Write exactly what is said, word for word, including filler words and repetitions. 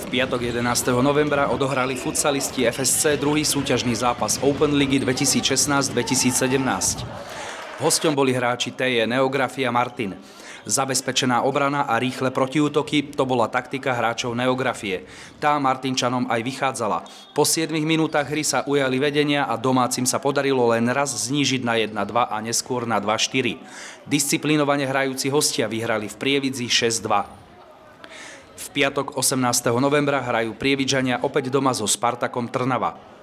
piatok jedenásteho novembra odohrali futsalisti ef es cé druhý súťažný zápas Open Ligy dvetisícšestnásť dvetisícsedemnásť. Hosťom boli hráči té jé Neografia Martin. Zabezpečená obrana a rýchle protiútoky, to bola taktika hráčov Neografie. Tá Martinčanom aj vychádzala. Po siedmich minútach hry sa ujali vedenia a domácim sa podarilo len raz znížiť na jeden dva a neskôr na dva štyri. Disciplinovane hrajúci hostia vyhrali v Prievidzi šesť dva. V piatok osemnásteho novembra hrajú Prievidžania opäť doma so Spartakom Trnava.